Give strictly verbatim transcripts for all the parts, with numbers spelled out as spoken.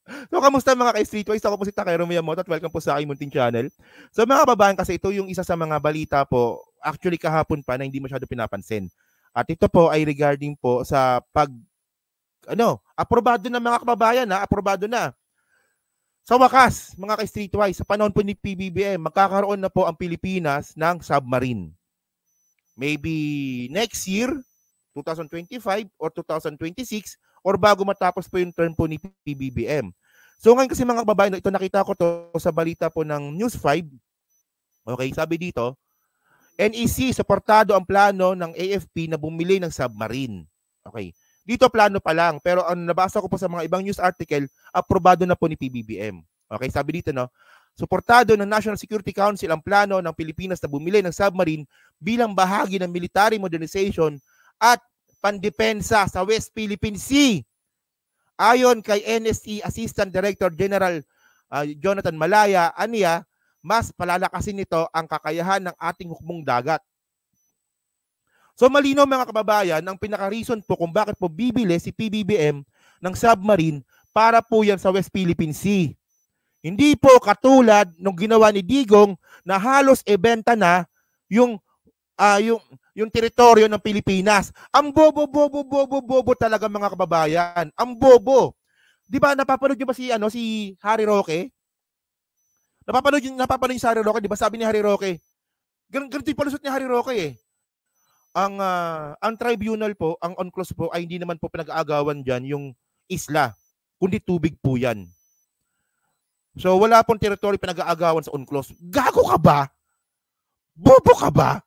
So, kamusta mga ka-Streetwise? Ako po si Takero Miyamoto at welcome po sa aking munting channel. So, mga kababayan, kasi ito yung isa sa mga balita po, actually kahapon pa na hindi masyado pinapansin. At ito po ay regarding po sa pag, ano, aprobado na mga kababayan, ha? Aprobado na. Sa wakas, mga ka-Streetwise, sa panahon po ni P B B M, magkakaroon na po ang Pilipinas ng submarine. Maybe next year, twenty twenty-five or twenty twenty-six, or bago matapos po yung term po ni P B B M. So ngayon kasi mga kababayan, ito nakita ko to sa balita po ng News five. Okay, sabi dito, N E C, suportado ang plano ng A F P na bumili ng submarine. Okay, dito plano pa lang, pero ang nabasa ko po sa mga ibang news article, aprobado na po ni P B B M. Okay, sabi dito, no, suportado ng National Security Council ang plano ng Pilipinas na bumili ng submarine bilang bahagi ng military modernization at pandepensa sa West Philippine Sea. Ayon kay N S C Assistant Director General uh, Jonathan Malaya, aniya, mas palalakasin nito ang kakayahan ng ating hukbong dagat. So malinaw mga kababayan, ang pinaka-reason po kung bakit po bibili si P B B M ng submarine para po yan sa West Philippine Sea. Hindi po katulad nung ginawa ni Digong na halos ibenta na yung uh, yung yung teritoryo ng Pilipinas. Ang bobo bobo bobo bobo talaga mga kababayan. Ang bobo. 'Di ba napapanood niyo ba si ano si Harry Roque? Napapanood niyo napapanood niyo si Harry Roque, 'di ba? Sabi ni Harry Roque, ganito yung palusot ni Harry Roque eh. Ang uh, ang tribunal po, ang UNCLOS po ay hindi naman po pinag-aagawan diyan yung isla, kundi tubig po 'yan. So wala pong territory pinag-aagawan sa UNCLOS. Gago ka ba? Bobo ka ba?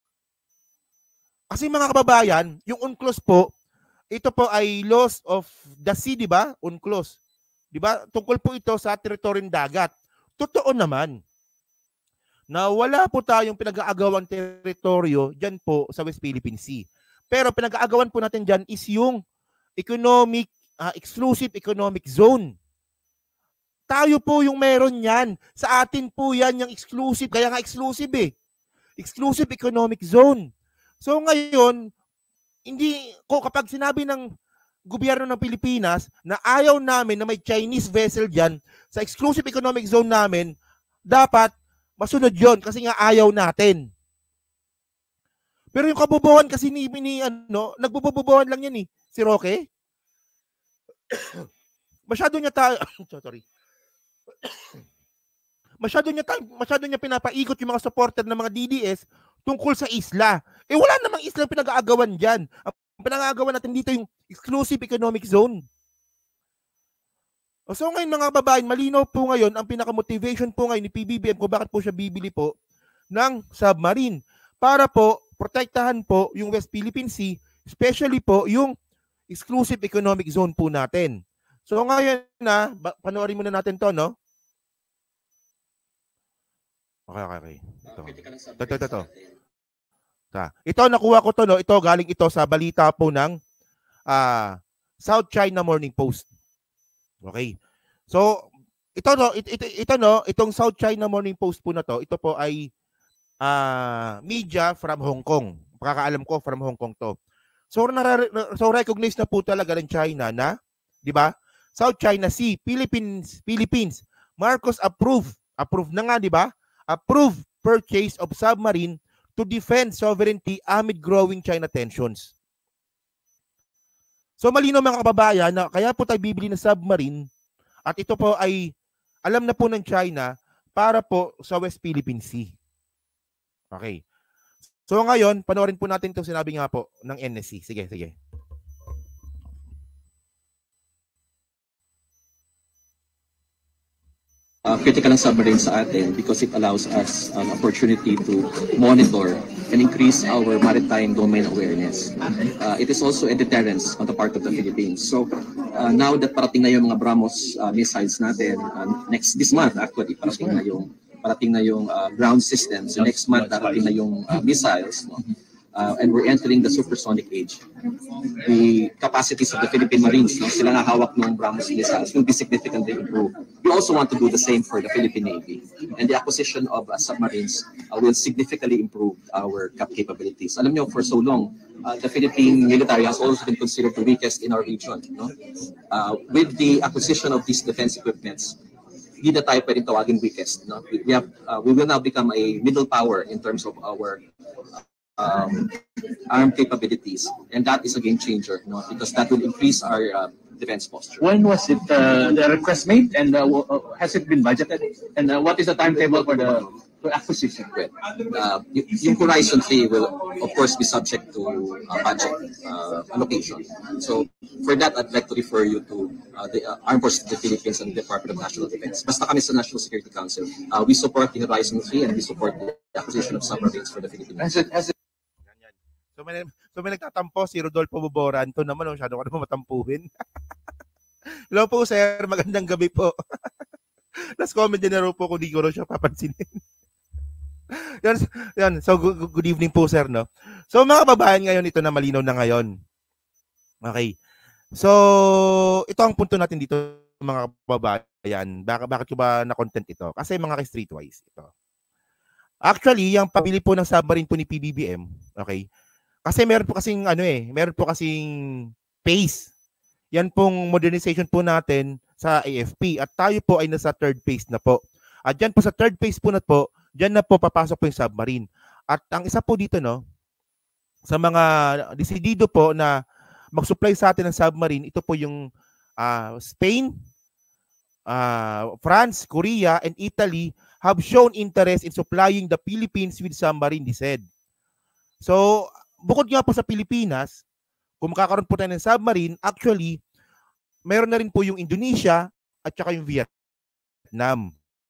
Kasi mga kababayan, yung UNCLOS po, ito po ay laws of the sea, di ba? UNCLOS. Di ba? Tungkol po ito sa teritoryong dagat. Totoo naman na wala po tayong pinag-aagawang teritoryo dyan po sa West Philippine Sea. Pero pinag-aagawan po natin dyan is yung economic, uh, exclusive economic zone. Tayo po yung meron yan. Sa atin po yan yung exclusive. Kaya nga exclusive eh. Exclusive economic zone. So ngayon, hindi ko kapag sinabi ng gobyerno ng Pilipinas na ayaw namin na may Chinese vessel dyan sa exclusive economic zone namin, dapat masunod yon kasi nga ayaw natin. Pero yung kabobohan kasi ni, ni ano, nagbobobohan lang yan eh, si Roque. Masyado niya tayo, sorry. Masyado niya tayo, masyado niya pinapaikot yung mga supporter ng mga D D S tungkol sa isla. Eh wala namang isla pinag-aagawan diyan. Ang pinag-aagawan natin dito yung exclusive economic zone. So ngayon mga babae, malinaw po ngayon ang pinaka-motivation po ngayon ni P B B M kung bakit po siya bibili po ng submarine para po protektahan po yung West Philippine Sea, especially po yung exclusive economic zone po natin. So ngayon na, panoorin muna natin to, no? Okay, okay, okay. Ito, ito, ito, ito. Ito, nakuha ko to, no? Ito, galing ito sa balita po ng uh, South China Morning Post. Okay. So, ito, no, ito, ito, ito, no, itong South China Morning Post po na to, ito po ay uh, media from Hong Kong. Pakakaalam ko, from Hong Kong to. So, so recognize na po talaga ng China na, di ba? South China Sea, Philippines, Philippines, Marcos approve, approve na nga, di ba? Approve purchase of submarine to defend sovereignty amid growing China tensions. So malino mga kababayan na kaya po tayo bibili ng submarine at ito po ay alam na po ng China para po sa West Philippine Sea. Okay. So ngayon, panoorin po natin itong sinabi nga po ng N S C. Sige, sige. Uh, critical ang submarine sa atin because it allows us an opportunity to monitor and increase our maritime domain awareness. Uh, it is also a deterrence on the part of the Philippines. So uh, now that parating na yung mga BrahMos uh, missiles natin, uh, next this month actually parating na yung parating na yung uh, ground system. So next month parating na yung uh, missiles. No? uh, and we're entering the supersonic age. The capacities of the Philippine Marines, no, sila nga hawak ng BrahMos missiles, will be significantly improved. We also want to do the same for the Philippine Navy. And the acquisition of uh, submarines uh, will significantly improve our cap capabilities. Alam nyo, for so long, uh, the Philippine military has also been considered the weakest in our region. No? Uh, with the acquisition of these defense equipments, hindi na tayo pwedeng tawagin weakest. No? We, we, have, uh, we will now become a middle power in terms of our um, armed capabilities. And that is a game changer, no? Because that will increase our uh, defense posture. When was it uh, the request made, and uh, has it been budgeted? And uh, what is the timetable for the for acquisition? Well, uh, yung Horizon three will, of course, be subject to uh, budget uh, allocation. So, for that, I'd like to refer you to uh, the uh, Armed Forces of the Philippines and the Department of National Defense. Basta kami sa National Security Council, uh, we support the Horizon three and we support the acquisition of submarines for the Philippines. Has it, has it... So may, so may nagtatampo si Rodolfo Boboran. Ito naman, oh, masyado ka naman matampuhin. Hello po, sir. Magandang gabi po. Last comment din na rin po kung di ko rin siya papansinin. yan, yan. So, good, good evening po, sir. No? So, mga kababayan ngayon, ito na malinaw na ngayon. Okay. So, ito ang punto natin dito, mga kababayan. Bakit, bakit ko ba na-content ito? Kasi mga ka-streetwise, ito. Actually, yung pabili po ng submarine po ni P B B M, okay, kasi meron po kasing, ano eh, meron po kasing phase. Yan pong modernization po natin sa A F P. At tayo po ay nasa third phase na po. At dyan po sa third phase po na po, dyan na po papasok po yung submarine. At ang isa po dito, no, sa mga desidido po na mag-supply sa atin ng submarine, ito po yung uh, Spain, uh, France, Korea, and Italy have shown interest in supplying the Philippines with submarine, they said. So, bukod nga po sa Pilipinas, kung makakaroon po tayo ng submarine, actually, mayroon na rin po yung Indonesia at saka yung Vietnam.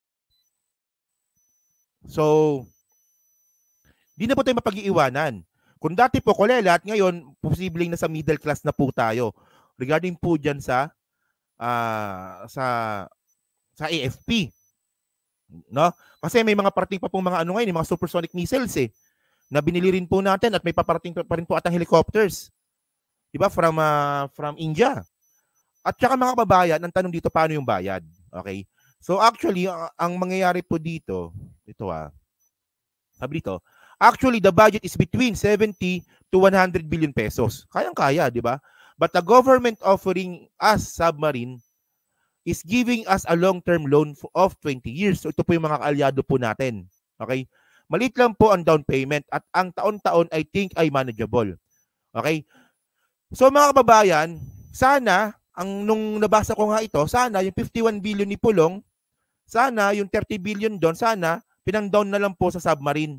So, di na po tayo mapag-iiwanan. Kung dati po kulela at ngayon, posibleng nasa middle class na po tayo regarding po dyan sa uh, sa sa A F P. No? Kasi may mga parating pa pong mga ano ngayon, mga supersonic missiles eh, na binili rin po natin at may paparating pa rin po atang helicopters. Diba? From, uh, from India. At saka mga kababayan, ang tanong dito, paano yung bayad? Okay? So actually, ang, ang mangyayari po dito, ito ah, sabi dito, actually the budget is between seventy to one hundred billion pesos. Kayang-kaya, di ba? But the government offering us submarine is giving us a long-term loan of twenty years. So ito po yung mga kaalyado po natin. Okay? Maliit lang po ang down payment at ang taon-taon I think ay manageable. Okay? So mga kababayan, sana, ang nung nabasa ko nga ito, sana yung fifty-one billion ni Pulong, sana yung thirty billion doon, sana pinang-down na lang po sa submarine.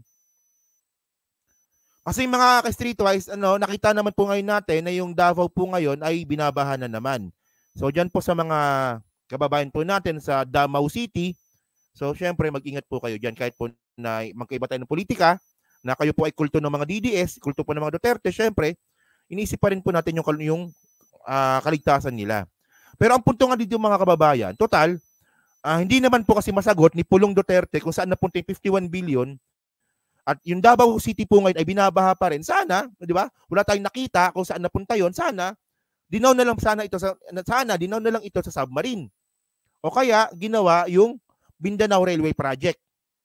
Kasi mga ka-streetwise, ano, nakita naman po ngayon natin na yung Davao po ngayon ay binabaha na naman. So dyan po sa mga kababayan po natin sa Davao City, so syempre mag-ingat po kayo dyan kahit po na magkaiba tayo ng politika, na kayo po ay kulto ng mga D D S, kulto po ng mga Duterte, syempre, iniisip pa rin po natin yung, yung uh, kaligtasan nila. Pero ang punto nga dito mga kababayan, total, uh, hindi naman po kasi masagot ni Pulong Duterte kung saan napunta yung fifty-one billion at yung Davao City po ngayon ay binabaha pa rin. Sana, di ba? Wala tayong nakita kung saan napunta yon. Sana, dinaw na lang sana ito sa, sana, dinaw na lang ito sa submarine. O kaya, ginawa yung Mindanao Railway Project.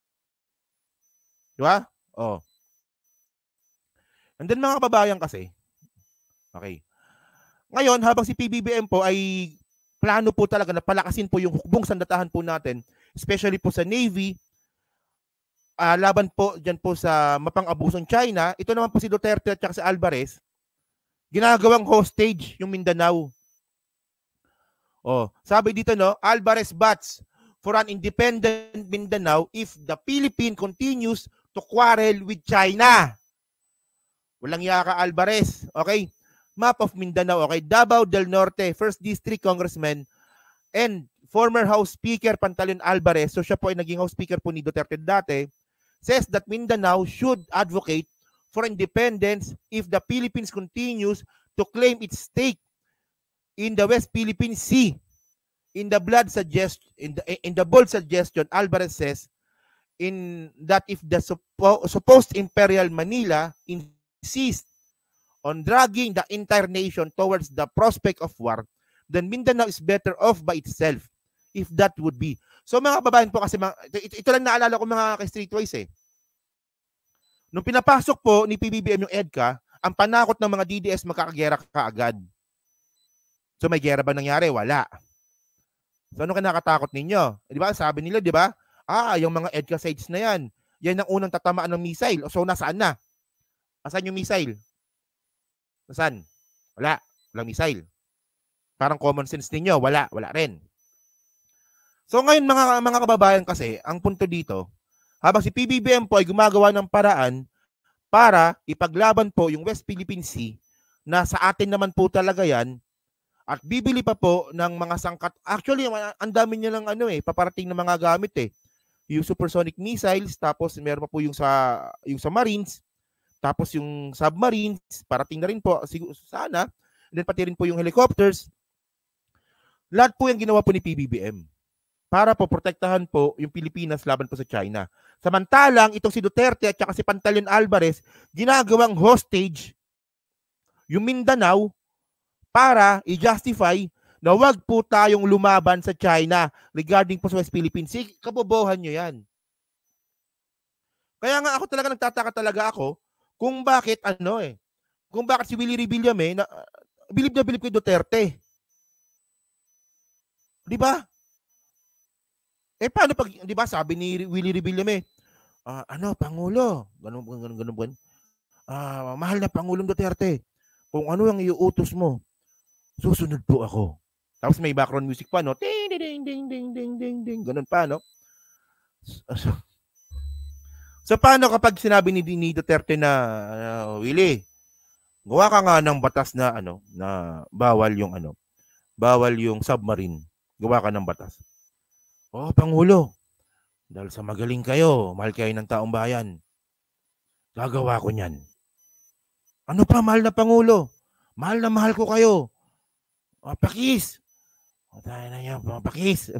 Di ba? Oh. And then mga kababayan kasi, okay. Ngayon, habang si P B B M po ay plano po talaga na palakasin po yung hukbong sandatahan po natin, especially po sa Navy, uh, laban po dyan po sa mapang-abusong China, ito naman po si Duterte at si Alvarez, ginagawang hostage yung Mindanao. Oh, sabi dito no, Alvarez bats for an independent Mindanao if the Philippines continues to quarrel with China. Walang yaka Alvarez, okay? Map of Mindanao, okay? Davao del Norte, first District Congressman and former House Speaker Pantaleon Alvarez, so siya po ay naging House Speaker po ni Duterte dati, says that Mindanao should advocate for independence if the Philippines continues to claim its stake in the West Philippine Sea. In the blood suggest in the in the bold suggestion, Alvarez says in that if the suppo, supposed Imperial Manila in insist on dragging the entire nation towards the prospect of war, then Mindanao is better off by itself, if that would be. So mga kababayan po kasi, mga, ito, ito lang naalala ko mga ka-streetwise eh. Nung pinapasok po ni P B B M yung EDCA, ang panakot ng mga D D S magkakagera kaagad. So may gera ba nangyari? Wala. So ano kinakatakot ninyo? Di ba? Sabi nila, di ba? Ah, yung mga EDCA sites na yan, yan ang unang tatamaan ng missile. So nasaan na? Nasaan yung missile? Nasaan? Wala. Walang missile. Parang common sense ninyo. Wala. Wala rin. So ngayon mga, mga kababayan kasi, ang punto dito, habang si P B B M po ay gumagawa ng paraan para ipaglaban po yung West Philippine Sea na sa atin naman po talaga yan at bibili pa po ng mga sangkat. Actually, ang dami niya lang ano eh, paparating ng mga gamit eh. Yung supersonic missiles, tapos meron pa po yung sa, yung sa Marines, tapos yung submarines, parating na rin po, sana. And then pati rin po yung helicopters. Lahat po yung ginawa po ni P B B M para po protektahan po yung Pilipinas laban po sa China. Samantalang itong si Duterte at saka si Pantaleon Alvarez, ginagawang hostage yung Mindanao para i-justify na wag po tayong lumaban sa China regarding po sa West Philippine Sea. Kabobohan nyo yan. Kaya nga ako talaga nagtataka talaga ako kung bakit ano eh, kung bakit si Willie Revillame na uh, bilib na bilib kay Duterte. Di ba? Eh paano pag, di ba, sabi ni Willie Revillame, uh, ano, Pangulo, ganun, ganun, ganun, ganun, uh, mahal na Pangulong Duterte, kung ano ang iuutos mo, susunod po ako. Tapos may background music pa, no? Ding, ding, ding, ding, ding, ding, ding, ganun pa, no? So, so paano kapag sinabi ni, ni Duterte na, uh, Willie, gawa ka nga ng batas na, ano, na bawal yung, ano, bawal yung submarine. Gawa ka ng batas. Oh, Pangulo, dahil sa magaling kayo, mahal kayo ng taong bayan, gagawa ko niyan. Ano pa, mahal na Pangulo? Mahal na mahal ko kayo. Oh, pakis. O, tayo na yan, pakis.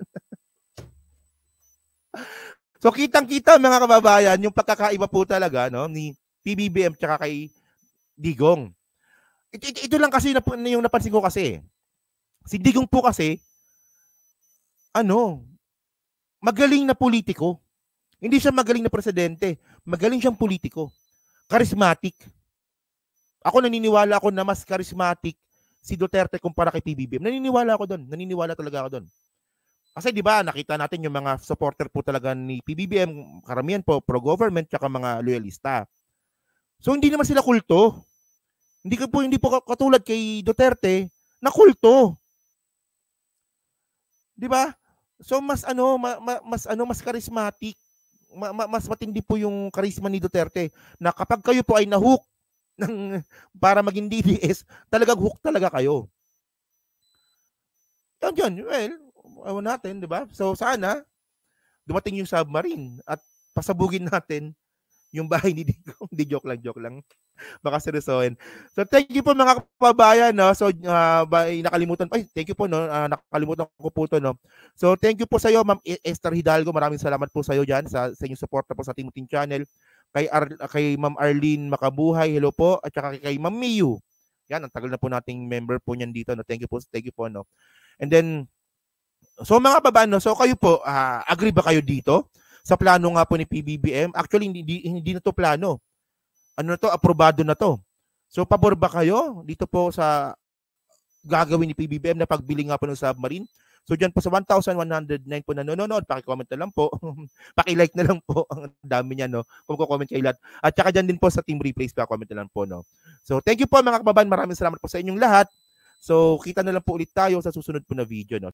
So, kitang-kita mga kababayan, yung pagkakaiba po talaga, no, ni P B B M tsaka kay Digong. Ito, ito, ito lang kasi yung napansin ko kasi. Si Digong po kasi, ano, magaling na politiko. Hindi siya magaling na presidente. Magaling siyang politiko. Charismatic. Ako naniniwala ako na mas charismatic si Duterte kumpara kay P B B M. Naniniwala ako doon. Naniniwala talaga ako doon. Kasi di ba nakita natin yung mga supporter po talaga ni P B B M, karamihan po pro-government tsaka mga loyalista. So hindi naman sila kulto. Hindi po hindi po katulad kay Duterte na kulto. Di ba? So mas ano ma, ma, mas ano mas charismatic, ma, ma, mas matindi po yung charisma ni Duterte na kapag kayo po ay na-hook ng para maging D D S, talagang hook talaga kayo. Yan yan, well, awan natin, di ba? So sana dumating yung submarine at pasabugin natin yung bahay ni Digong. Hindi, joke lang, joke lang. Baka seryosohin. So thank you po mga kababayan, no. So uh, by, nakalimutan pa. Ay, thank you po, no. Uh, nakalimutan ko po to, no. So thank you po sa iyo, Ma'am Esther Hidalgo. Maraming salamat po sa iyo diyan sa, sa inyong suporta po sa Timuting Channel. Kay Ar- kay Ma'am Arlene Makabuhay, hello po. At saka kay Ma'am Miyu. Yan, ang tagal na po nating member po niyan dito, no. Thank you po, thank you po, no. And then so mga kababayan, no, so kayo po, uh, agree ba kayo dito sa plano nga po ni P B B M? Actually hindi hindi na to plano. Ano na to, aprobado na to. So, pabor ba kayo dito po sa gagawin ni P B B M na pagbili nga po ng submarine? So, dyan po sa one thousand one hundred nine po na nanonood, paki-comment na lang po. Paki-like na lang po. Ang dami niya, no? Kung ko-comment kayo lahat. At saka dyan din po sa Team Replays, paki-comment na lang po, no? So, thank you po mga kababayan. Maraming salamat po sa inyong lahat. So, kita na lang po ulit tayo sa susunod po na video, no?